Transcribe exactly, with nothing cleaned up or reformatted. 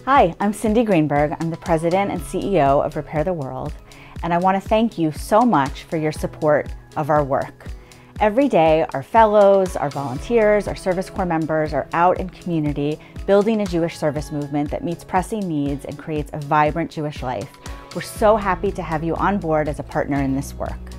Hi, I'm Cindy Greenberg. I'm the President and C E O of Repair the World, and I want to thank you so much for your support of our work. Every day, our fellows, our volunteers, our Service Corps members are out in community building a Jewish service movement that meets pressing needs and creates a vibrant Jewish life. We're so happy to have you on board as a partner in this work.